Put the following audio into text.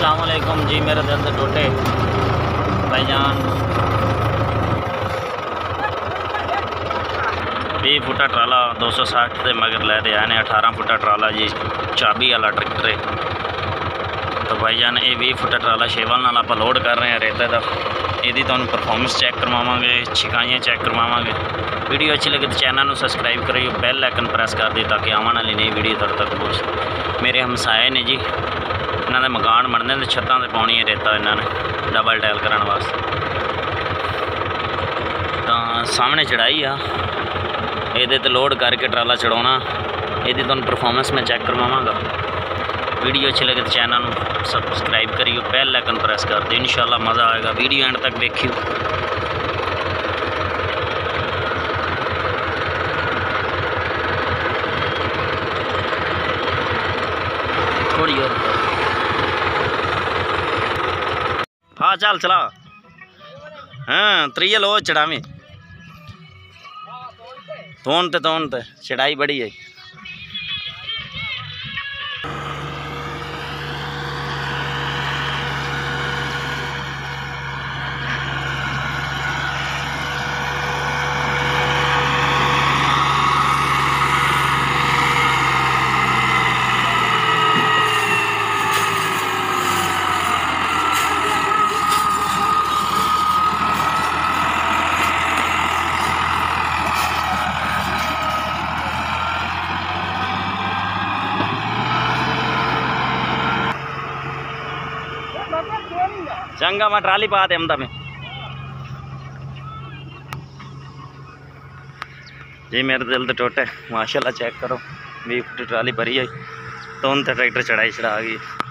अस्सलाम वालेकुम जी, मेरे दिल से टोटे भाईजान। 20 फुटा ट्राला 260 से मगर लैते आए ने। 18 फुटा ट्राला जी चाबी वाला ट्रैक्टर है। तो भाईजान ये 20 फुटा ट्राला शेवल नाल आप लोड कर रहे हैं रेते का। यदि तुहानू परफॉर्मेंस चेक करवावांगे, छिकाइयाँ चेक करवावांगे। वीडियो अच्छी लगे तो चैनल को सबसक्राइब करिए, बैल आइकन प्रेस कर दिए ताकि आने वाली नई वीडियो तुहाडे तक पहुँच। मेरे हमसाए ने जी, इन्होंने मकान बनने तो छत्तां ते पाउणी है रेता इन्होंने डबल टाइल करने वास्ते। तो सामने चढ़ाई आ, ये लोड करके ट्राला चढ़ाना। यदि तुहानू परफॉर्मेंस मैं चेक करवावांगा। वीडियो अच्छी लगे तो चैनल को सबसक्राइब करियो, बेल आइकन प्रेस कर दियो। इंशाल्लाह मज़ा आएगा, वीडियो एंड तक देखियो। थोड़ी और हाँ चल चला। हाँ त्रिय लो चढ़ावी तोन ते चढ़ाई बड़ी है। चंगा मैं ट्राली पा दे अमदा में जी। मेरे दिल तो टोटे माशाल्लाह चेक करो। 20 फुट ट्राली भरी आई तो उन ट्रैक्टर चढ़ाई चढ़ा गई।